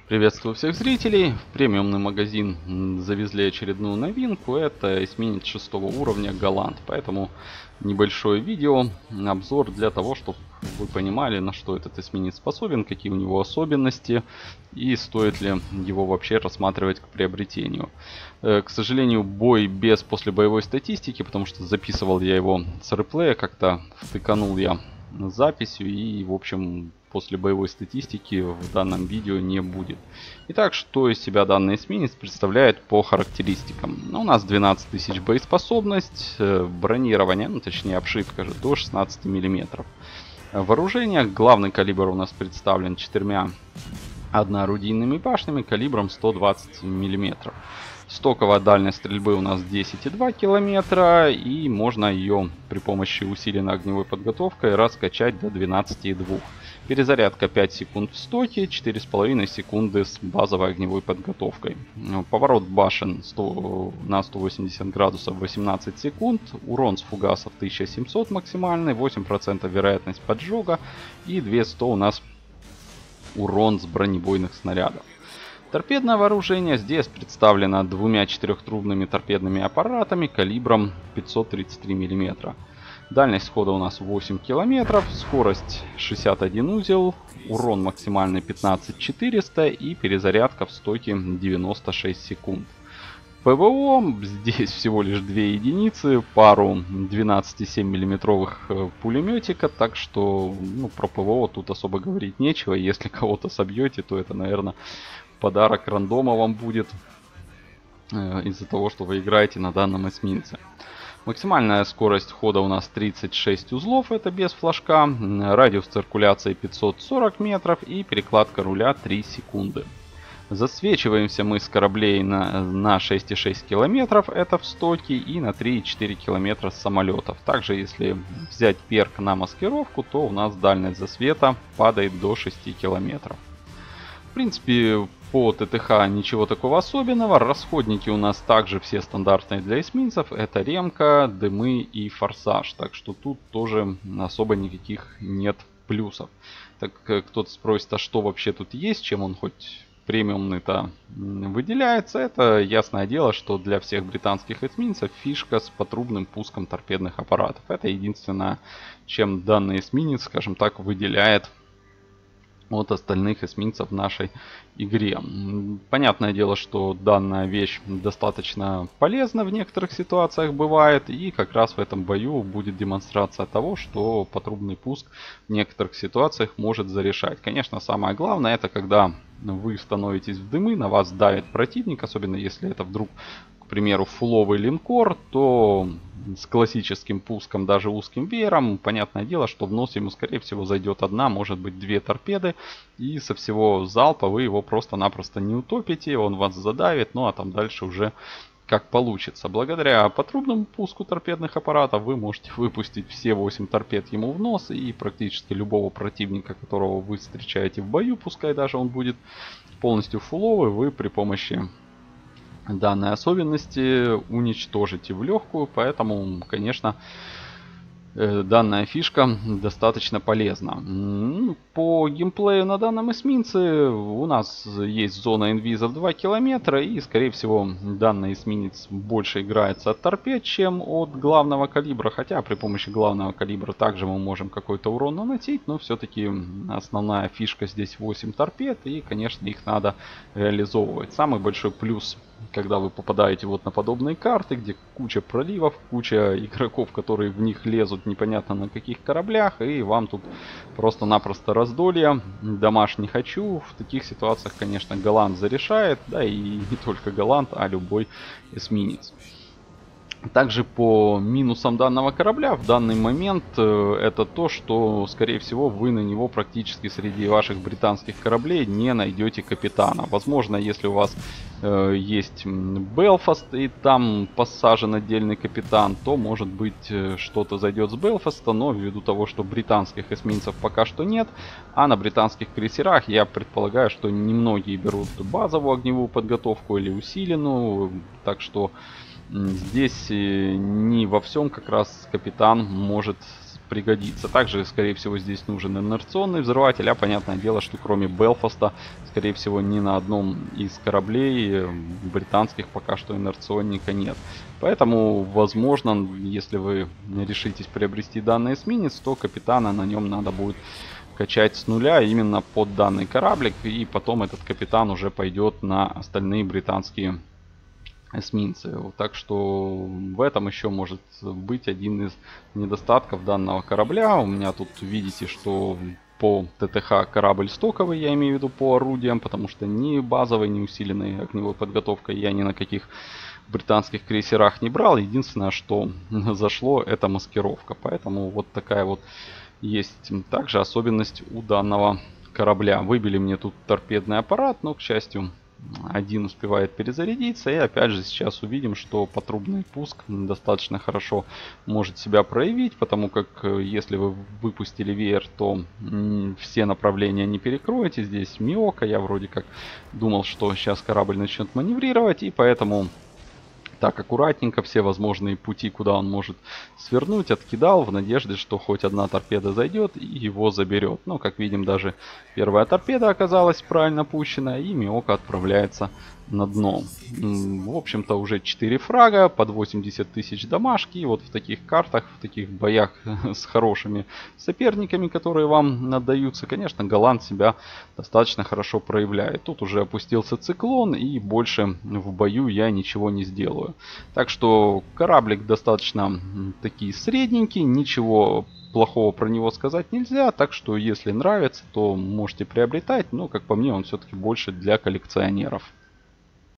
Приветствую всех зрителей. В премиумный магазин завезли очередную новинку. Это эсминец 6 уровня Голланд. Поэтому небольшое видео, обзор для того, чтобы вы понимали, на что этот эсминец способен, какие у него особенности и стоит ли его вообще рассматривать к приобретению. К сожалению, бой без послебоевой статистики, потому что записывал я его с реплея, как-то втыканул я записью и, в общем, после боевой статистики в данном видео не будет. Итак, что из себя данный эсминец представляет по характеристикам? У нас 12 тысяч боеспособность, бронирование, точнее обшивка же до 16 мм. Вооружение, главный калибр у нас представлен 4 одноорудийными башнями калибром 120 мм. Стоковая дальность стрельбы у нас 10,2 километра, и можно ее при помощи усиленной огневой подготовкой раскачать до 12,2. Перезарядка 5 секунд в стоке, 4,5 секунды с базовой огневой подготовкой. Поворот башен на 180 градусов 18 секунд, урон с фугасов 1700 максимальный, 8% вероятность поджога и 200 у нас урон с бронебойных снарядов. Торпедное вооружение здесь представлено двумя четырехтрубными торпедными аппаратами калибром 533 мм. Дальность хода у нас 8 км, скорость 61 узел, урон максимальный 15400 и перезарядка в стоке 96 секунд. ПВО здесь всего лишь 2 единицы, пару 12,7 мм пулеметика, так что про ПВО тут особо говорить нечего. Если кого-то собьете, то это, наверное, подарок рандома вам будет из-за того, что вы играете на данном эсминце. Максимальная скорость хода у нас 36 узлов, это без флажка, радиус циркуляции 540 метров и перекладка руля 3 секунды. Засвечиваемся мы с кораблей на 6,6 километров, это в стоке, и на 3,4 километра с самолетов. Также, если взять перк на маскировку, то у нас дальность засвета падает до 6 километров. В принципе, по ТТХ ничего такого особенного. Расходники у нас также все стандартные для эсминцев. Это ремка, дымы и форсаж. Так что тут тоже особо никаких нет плюсов. Так кто-то спросит, а что вообще тут есть, чем он хоть премиумный-то выделяется? Это ясное дело, что для всех британских эсминцев фишка с потрубным пуском торпедных аппаратов. Это единственное, чем данный эсминец, скажем так, выделяет от остальных эсминцев в нашей игре. Понятное дело, что данная вещь достаточно полезна в некоторых ситуациях бывает, и как раз в этом бою будет демонстрация того, что потрубный пуск в некоторых ситуациях может зарешать. Конечно, самое главное, это когда вы становитесь в дымы, на вас давит противник, особенно если это вдруг, к примеру, фуловый линкор, то с классическим пуском, даже узким веером, понятное дело, что в нос ему, скорее всего, зайдет одна, может быть, две торпеды, и со всего залпа вы его просто-напросто не утопите, он вас задавит, ну а там дальше уже как получится. Благодаря потрубному пуску торпедных аппаратов вы можете выпустить все 8 торпед ему в нос, и практически любого противника, которого вы встречаете в бою, пускай даже он будет полностью фуловый, вы при помощи данной особенности уничтожите в легкую, поэтому, конечно, данная фишка достаточно полезна. По геймплею на данном эсминце у нас есть зона инвиза в 2 километра, и, скорее всего, данный эсминец больше играется от торпед, чем от главного калибра, хотя при помощи главного калибра также мы можем какой-то урон наносить, но все-таки основная фишка здесь 8 торпед, и, конечно, их надо реализовывать. Самый большой плюс, когда вы попадаете вот на подобные карты, где куча проливов, куча игроков, которые в них лезут непонятно на каких кораблях, и вам тут просто-напросто раздолье, домаш не хочу. В таких ситуациях, конечно, Голланд зарешает, да и не только Голланд, а любой эсминец. Также по минусам данного корабля в данный момент это то, что, скорее всего, вы на него практически среди ваших британских кораблей не найдете капитана. Возможно, если у вас есть Белфаст и там посажен отдельный капитан, то, может быть, что-то зайдет с Белфаста, но ввиду того, что британских эсминцев пока что нет, а на британских крейсерах я предполагаю, что немногие берут базовую огневую подготовку или усиленную, так что здесь не во всем как раз капитан может пригодится. Также, скорее всего, здесь нужен инерционный взрыватель, а понятное дело, что кроме Белфаста, скорее всего, ни на одном из кораблей британских пока что инерционника нет. Поэтому, возможно, если вы решитесь приобрести данный эсминец, то капитана на нем надо будет качать с нуля именно под данный кораблик, и потом этот капитан уже пойдет на остальные британские эсминцы. Так что в этом еще может быть один из недостатков данного корабля. У меня тут видите, что по ТТХ корабль стоковый, я имею в виду по орудиям, потому что ни базовой, ни усиленной огневой подготовкой я ни на каких британских крейсерах не брал. Единственное, что зашло, это маскировка. Поэтому вот такая вот есть также особенность у данного корабля. Выбили мне тут торпедный аппарат, но, к счастью, один успевает перезарядиться. И опять же сейчас увидим, что патрубный пуск достаточно хорошо может себя проявить, потому как если вы выпустили веер, то все направления не перекроете. Здесь Миока, я вроде как думал, что сейчас корабль начнет маневрировать, и поэтому так аккуратненько все возможные пути, куда он может свернуть, откидал в надежде, что хоть одна торпеда зайдет и его заберет. Но, как видим, даже первая торпеда оказалась правильно пущена, и Миока отправляется на дно. В общем-то, уже 4 фрага, под 80 тысяч дамажки. И вот в таких картах, в таких боях с хорошими соперниками, которые вам отдаются, конечно, Голланд себя достаточно хорошо проявляет. Тут уже опустился циклон, и больше в бою я ничего не сделаю. Так что кораблик достаточно такие средненький, ничего плохого про него сказать нельзя. Так что если нравится, то можете приобретать. Но, как по мне, он все-таки больше для коллекционеров.